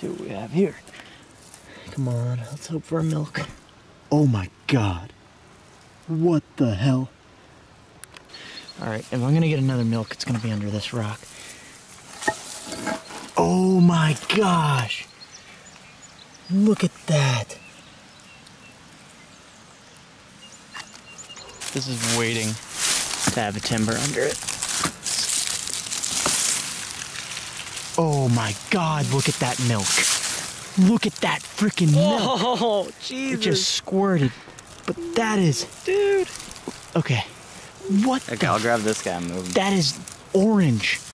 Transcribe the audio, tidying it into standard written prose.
see what we have here. Come on, let's hope for a milk. Oh my God. What the hell? All right, if I'm gonna get another milk, it's gonna be under this rock. Oh my gosh. Look at that. This is waiting to have a timber under it. Oh my God, look at that milk. Look at that freaking milk. Oh, Jesus. It just squirted. But that is... Dude. Okay. What Okay, I'll grab this guy and move him. That is orange.